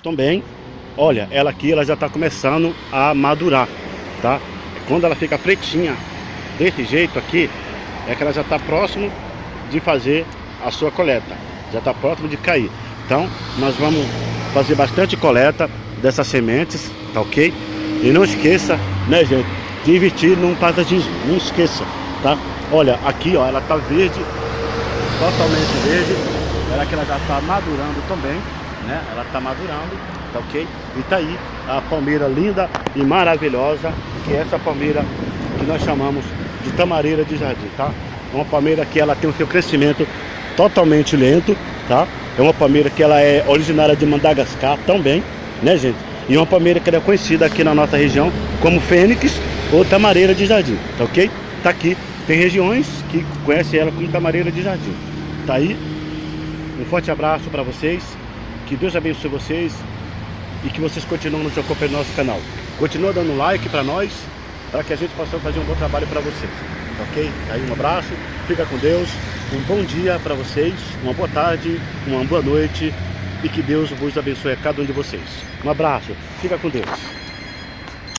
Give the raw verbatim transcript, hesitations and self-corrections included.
também. Olha, ela aqui ela já está começando a madurar, tá? Quando ela fica pretinha desse jeito aqui, é que ela já está próximo de fazer a sua coleta, já está próximo de cair. Então nós vamos fazer bastante coleta dessas sementes, tá ok? E não esqueça, né, gente, de investir num paisagismo, não esqueça, tá? Olha, aqui ó, ela tá verde, totalmente verde, ela que ela já está madurando também, né? Ela tá madurando, tá ok? E tá aí a palmeira linda e maravilhosa, que é essa palmeira que nós chamamos de tamareira de jardim, tá? É uma palmeira que ela tem o seu crescimento totalmente lento, tá? É uma palmeira que ela é originária de Madagascar também, né, gente? E uma palmeira que ela é conhecida aqui na nossa região como fênix ou tamareira de jardim, tá ok? Tá aqui, tem regiões que conhecem ela como tamareira de jardim. Tá aí, um forte abraço para vocês, que Deus abençoe vocês e que vocês continuem nos acompanhando no nosso canal. Continua dando like para nós, para que a gente possa fazer um bom trabalho para vocês, ok? Tá aí, um abraço, fica com Deus, um bom dia para vocês, uma boa tarde, uma boa noite e que Deus vos abençoe a cada um de vocês. Um abraço, fica com Deus.